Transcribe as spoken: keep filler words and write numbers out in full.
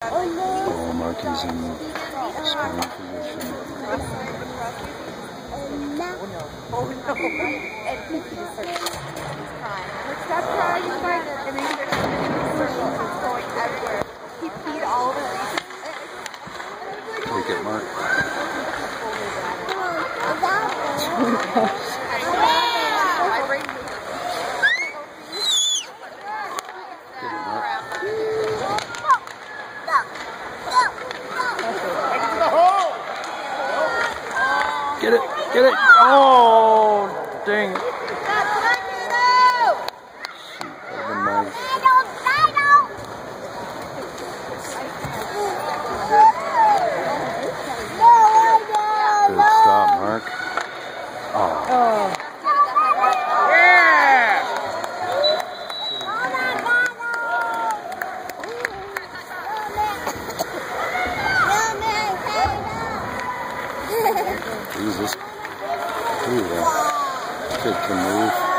Oh, Marky's in scoring position. Oh no. And Mickey just started crying. Stop crying, you guys. And then he started circles going everywhere. He peed all over the Take it, Mark. Get it, get it. Oh, dang it. Good stop, Mark. Oh. Oh. Jesus. Ooh, that kid can move.